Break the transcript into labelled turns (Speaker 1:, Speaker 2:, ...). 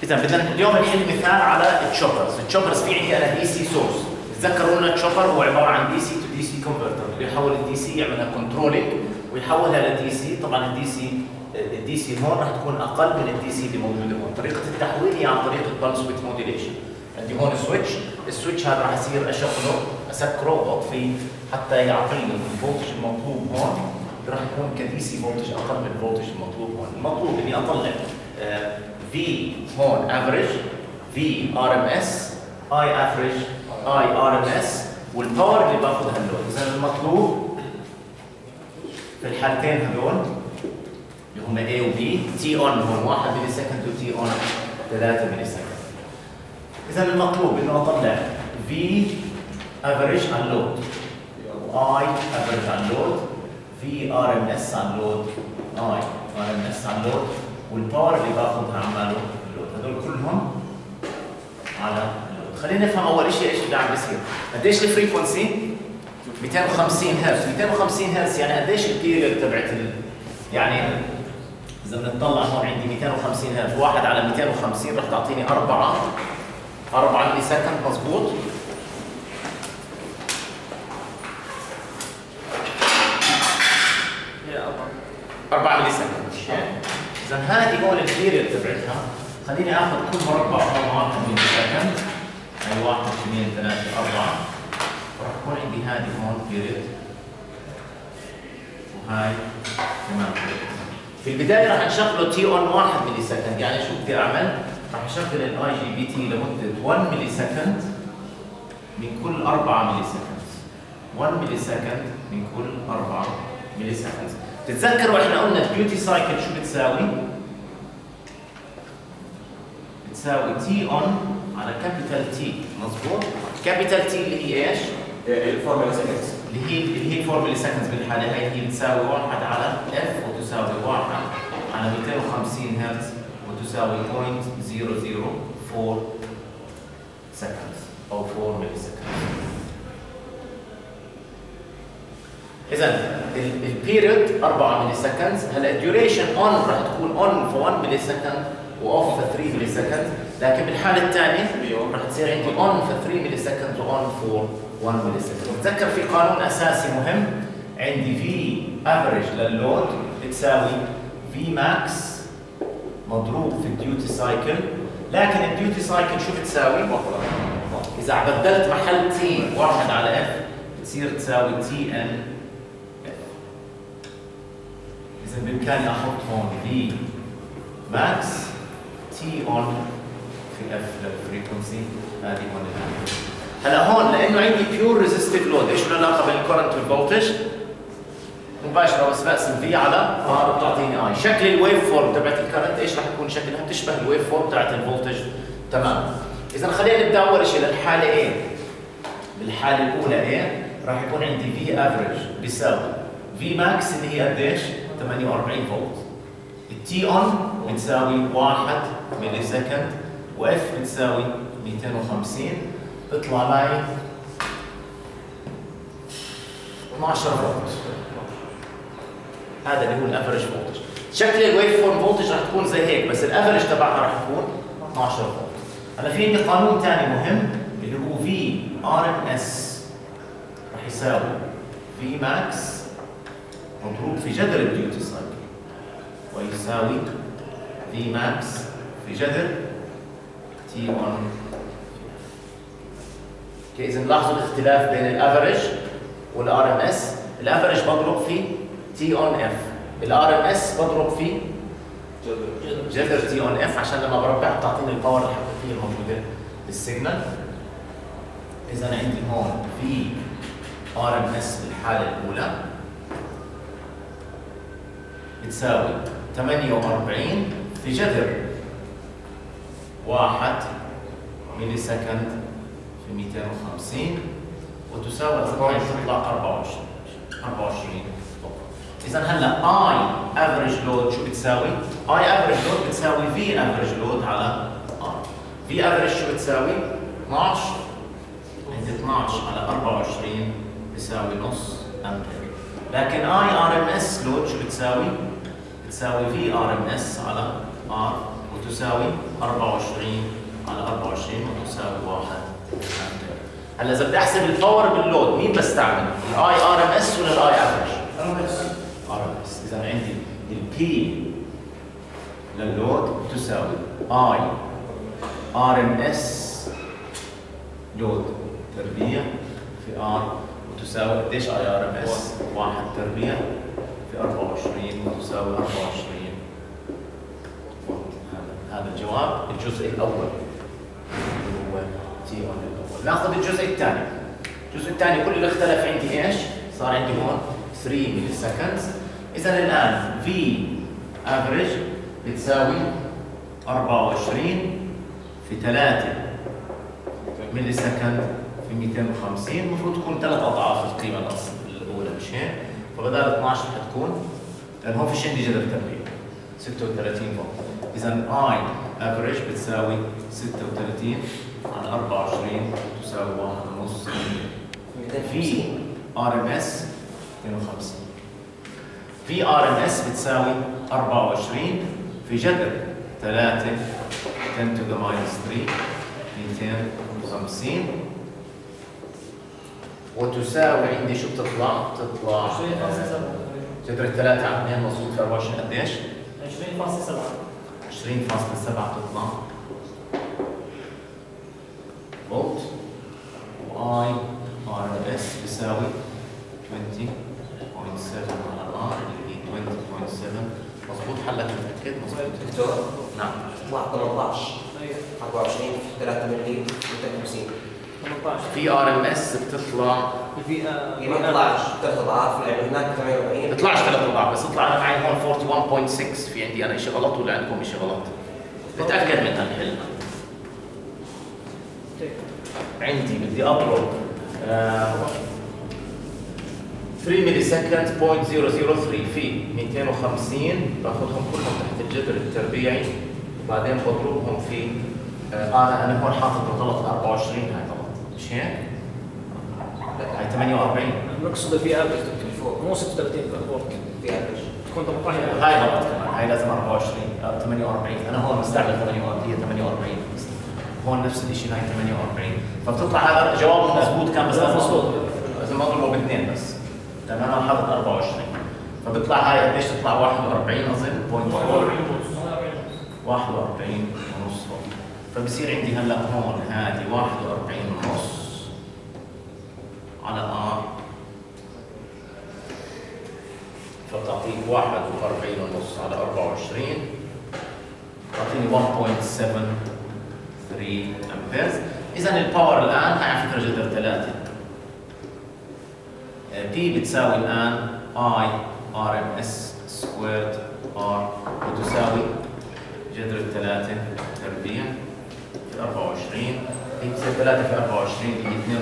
Speaker 1: اذا بدنا اليوم نحل مثال على التشوبرز في عندي انا دي سي سورس. تذكروا ان التشوبر هو عباره عن دي سي تو دي سي كونفرتر، بيحول الدي سي يعملها كنترولينج ويحولها لدي سي. طبعا الدي سي هون راح تكون اقل من الدي سي اللي موجوده هون. طريقه التحويل هي عن طريق البلس ويدث موديليشن. عندي هون السويتش هذا راح يصير اسكره واطفيه حتى يعطيني الفولتج المطلوب هون، راح يكون كدي سي فولتج اقل من الفولتج المطلوب هون. المطلوب اني اطلع في هون افريج، في ار ام اس، اي افريج، اي ار ام اس، والباور اللي باخذها اللود. اذا المطلوب في الحالتين هذول اللي هم A و B، تي اون هون 1 ملي سكند وتي اون 3 ملي سكند. اذا المطلوب انه اطلع في افريج على اللود، واي افريج على اللود، في ار ام اس على اللود، اي ار ام اس على اللود، والباور اللي باخذها عماله اللود. هذول كلهم على اللود. خلينا نفهم اول شيء ايش اللي عم بيصير. قديش الفريكونسي؟ 250 هرتز. 250 هرتز يعني قديش البيريود تبعت يعني اذا بنطلع هون عندي 250 هرتز، 1 على 250 رح تعطيني 4 ملي سكند. مضبوط؟ يا 4 ملي سكند. اذا هذه هون البيريود تبعتها. خليني اخذ كل مربع هون 1 ملي سكند، هي 1 2 3 4، راح تكون عندي هذه هون بيريود وهاي كمان بيريود. في البدايه راح نشغله تي اون 1 ملي سكند. يعني شو بدي اعمل؟ راح اشغل الاي جي بي تي لمده 1 ملي سكند من كل 4 ملي سكند. 1 ملي سكند من كل 4 ملي سكند. تتذكروا احنا قلنا الديوتي سايكل شو بتساوي؟ بتساوي تي اون على كابيتال تي. مضبوط؟ كابيتال تي اللي هي ايش؟
Speaker 2: الفورمولا سكندز،
Speaker 1: اللي هي الفورمولا سكندز. بالحاله هي بتساوي 1 على اف وتساوي 1 على 250 هرتز وتساوي 0.004 سكند او 4 ملي سكند. اذا البيريود 4 ملي سكند. هلا الديوريشن اون راح تكون اون في 1 ملي سكند واوف في 3 ملي سكند، لكن بالحاله الثانيه راح تصير عندي اون في 3 ملي سكند واون في 1 ملي سكند. تذكر في قانون اساسي مهم، عندي في افريج لللود بتساوي في ماكس مضروب في الديوتي سايكل، لكن الديوتي سايكل شو بتساوي؟ اذا بدلت محل تي 1 على اف بتصير تساوي تي ان اف. اذا بامكاني احط هون في ماكس تي اون في اف للفريكونسي هذه هون. هلا هون لانه عندي بيور ريزستيف لود، ايش له علاقه بالكورنت والفولتج؟ مباشره، بس بقسم في على ار بتعطيني اي. شكل الويف فورم تبعت الكرنت ايش راح يكون شكلها؟ بتشبه الويف فورم تبعت الفولتج تمام. اذا خلينا نبدا اول شيء للحاله A. بالحاله الاولى A راح يكون عندي في افريج بيساوي في ماكس اللي هي قديش؟ 48 فولت. التي اون بتساوي 1 ملي سكند، واف بتساوي 250. بيطلع معي 12 فولت. هذا اللي هو الافريج فولتج. شكل الويف فورم فولتج راح تكون زي هيك، بس الافريج تبعها راح يكون 12 فولت. هلا في عندي قانون ثاني مهم اللي هو في ار ام اس راح يساوي في ماكس مضروب في جذر الديوتي سايكل، ويساوي في ماكس في جذر تي اون. اوكي، اذا لاحظوا الاختلاف بين الافريج والار ام اس. الافريج بضرب في تي اون اف، الار ام اس بضرب في جذر تي اون اف عشان لما بربع تعطيني الباور الحقيقيه الموجوده بالسيجنال. اذا عندي هون في ار ام اس بالحاله الاولى بتساوي 48 في جذر 1 ملي سكند في 250 وتساوي تطلع 24. اذا هلا اي افريج لود شو بتساوي؟ اي افريج لود بتساوي في افريج لود على ار. في افريج شو بتساوي؟ 12. عندي 12 على 24 بتساوي نص امبير. لكن اي ار ام اس لود شو بتساوي؟ بتساوي في ار ام اس على ار، وتساوي 24 على 24 وتساوي 1 أمبير. هلا إذا بدي أحسب الباور باللود مين بستعمل؟ الآي ار ام اس ولا الآي افريج؟ ار ام اس. إذا عندي البي لللود تساوي اي ار ام اس لود تربيع في ار وتساوي قديش اي ار ام اس؟ 1 تربيع في 24 وتساوي 24 فولت. هذا الجواب الجزء الاول اللي هو تي اون الاول. ناخذ الجزء الثاني. الجزء الثاني كل اللي اختلف عندي ايش؟ صار عندي هون 3 ملي سكندز. اذا الان في افريج بتساوي 24 في 3 ملي سكند في 250. المفروض تكون 3 اضعاف القيمه الاولى مش هيك؟ فبدال 12 حتكون لان هون فيش عندي جذر تربيع 36 فولت. اذا اي افريج بتساوي 36 على 24 تساوي 1.5 في ار ام اس 250. في ار ام اس بتساوي 24 في جذر 3 10 to the minus 3 250 وتساوي عندي شو بتطلع؟ بتطلع جذر 3 على 2 مضبوط في 24 قديش؟ 20.7 بتطلع فولت. واي ار اس بيساوي 20.7 على ار اللي هي 20.7. مضبوط حلك متأكد؟ مضبوط
Speaker 2: دكتور
Speaker 1: نعم.
Speaker 2: تطلع 18 24 في 3 ملي 250.
Speaker 1: في ار ام اس بتطلع
Speaker 2: ما طلعش 3 اضعاف لانه هناك 48
Speaker 1: ما بتطلعش 3 اضعاف بس طلع انا معي هون 41.6. في عندي انا شيء غلط ولا عندكم شيء غلط؟ بتاكد من هالحل. عندي بدي اضرب 3 ملي سكند 0.003 في 250 باخذهم كلهم تحت الجذر التربيعي وبعدين بضربهم في انا هون حاطط الغلط 24. هاي غلط مش هيك؟ هاي 48.
Speaker 3: المقصود في افرج فوق مو 36 فولت
Speaker 2: في افرج
Speaker 3: تكون 18.
Speaker 1: هاي غلط كمان. هاي لازم 24 48. انا هون مستعمل 48 هي 48 هون نفس الشيء. هاي 48 فبتطلع هذا جواب مضبوط كان بس لازم مضبوط لازم اضربه باثنين بس لان انا حاطط 24 فبيطلع هاي قديش تطلع 41 اظن 41 ونص فولت. فبصير عندي هلا هون هذه 41 ونص على ار فتعطيك 41 ونص على 24 تعطيني 1.73 امبيرز. اذا الباور الان هاي على فكره جذر 3 بي بتساوي الان اي ار ام اس سكويرد ار وتساوي جذر 3 تربيع في 24. هي بتصير 3 في 24 اللي هي